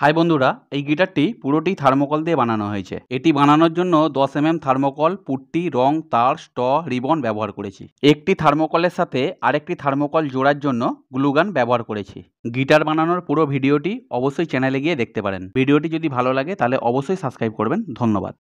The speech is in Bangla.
হাই বন্ধুরা, এই গিটারটি পুরোটি থার্মোকল দিয়ে বানানো হয়েছে। এটি বানানোর জন্য 10 mm থার্মোকল, পুট্টি, রং, তার, স্ট, রিবন ব্যবহার করেছি। একটি থার্মোকলের সাথে আরেকটি থার্মোকল জোড়ার জন্য গ্লুগান ব্যবহার করেছি। গিটার বানানোর পুরো ভিডিওটি অবশ্যই চ্যানেলে গিয়ে দেখতে পারেন। ভিডিওটি যদি ভালো লাগে তাহলে অবশ্যই সাবস্ক্রাইব করবেন। ধন্যবাদ।